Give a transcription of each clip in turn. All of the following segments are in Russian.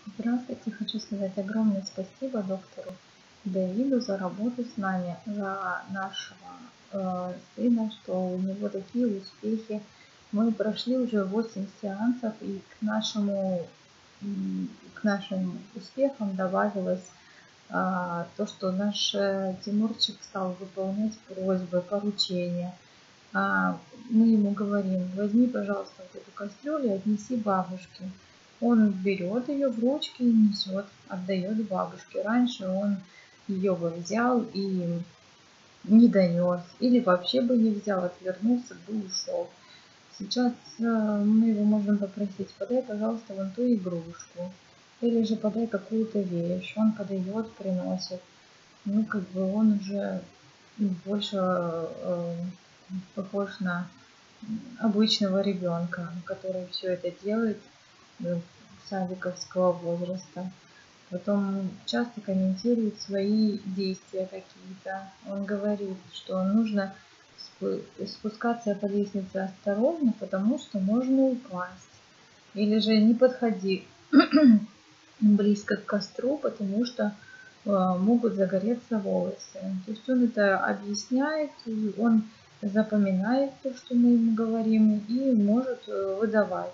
Здравствуйте, хочу сказать огромное спасибо доктору Давиду за работу с нами, за нашего сына, что у него такие успехи. Мы прошли уже 8 сеансов, и к нашим успехам добавилось то, что наш Тимурчик стал выполнять просьбы, поручения. Мы ему говорим: возьми, пожалуйста, вот эту кастрюлю и отнеси бабушке. Он берет ее в ручки и несет, отдает бабушке. Раньше он ее бы взял и не донес, или вообще бы не взял, отвернулся бы, ушел. Сейчас мы его можем попросить: подай, пожалуйста, вон ту игрушку, или же подай какую-то вещь. Он подает, приносит. Ну, как бы он уже больше похож на обычного ребенка, который все это делает садиковского возраста. Потом часто комментирует свои действия какие-то. Он говорит, что нужно спускаться по лестнице осторожно, потому что можно упасть. Или же не подходи близко к костру, потому что могут загореться волосы. То есть он это объясняет, и он запоминает то, что мы ему говорим, и может выдавать.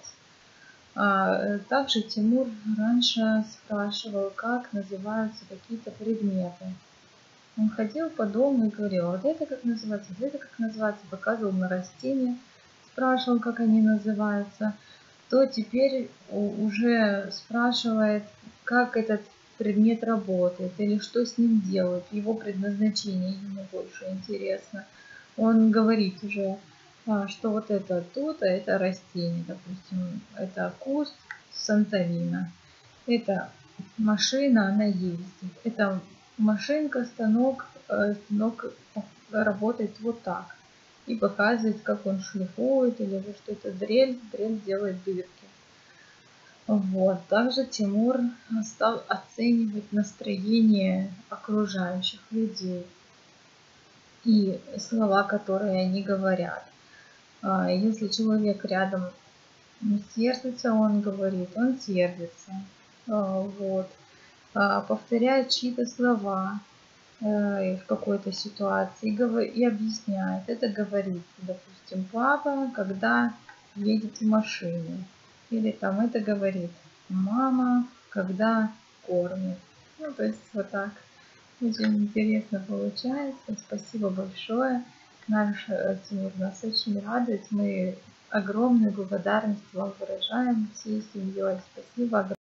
Также Тимур раньше спрашивал, как называются какие-то предметы. Он ходил по дому и говорил: вот это как называется, вот это как называется, показывал на растения, спрашивал, как они называются. То теперь уже спрашивает, как этот предмет работает или что с ним делают, его предназначение ему больше интересно. Он говорит уже, что вот это тут, а это растение, допустим, это куст сантавина, это машина, она ездит, это машинка, станок работает вот так. И показывает, как он шлифует, или же что это дрель делает дырки. Вот. Также Тимур стал оценивать настроение окружающих людей и слова, которые они говорят. Если человек рядом сердится, он говорит, он сердится. Вот. Повторяет чьи-то слова в какой-то ситуации и объясняет. Это говорит, допустим, папа, когда едет в машине. Или там это говорит мама, когда кормит. Ну, то есть вот так. Очень интересно получается. Спасибо большое. Наш Тимур нас очень радует. Мы огромную благодарность вам выражаем всей семьей. Спасибо огромное.